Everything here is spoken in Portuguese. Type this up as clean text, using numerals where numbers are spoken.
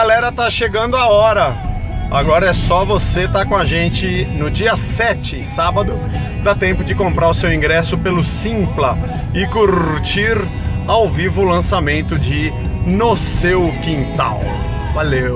galera, tá chegando a hora. Agora é só você estar com a gente no dia 7, sábado. Dá tempo de comprar o seu ingresso pelo Simpla e curtir ao vivo o lançamento de No Seu Quintal. Valeu!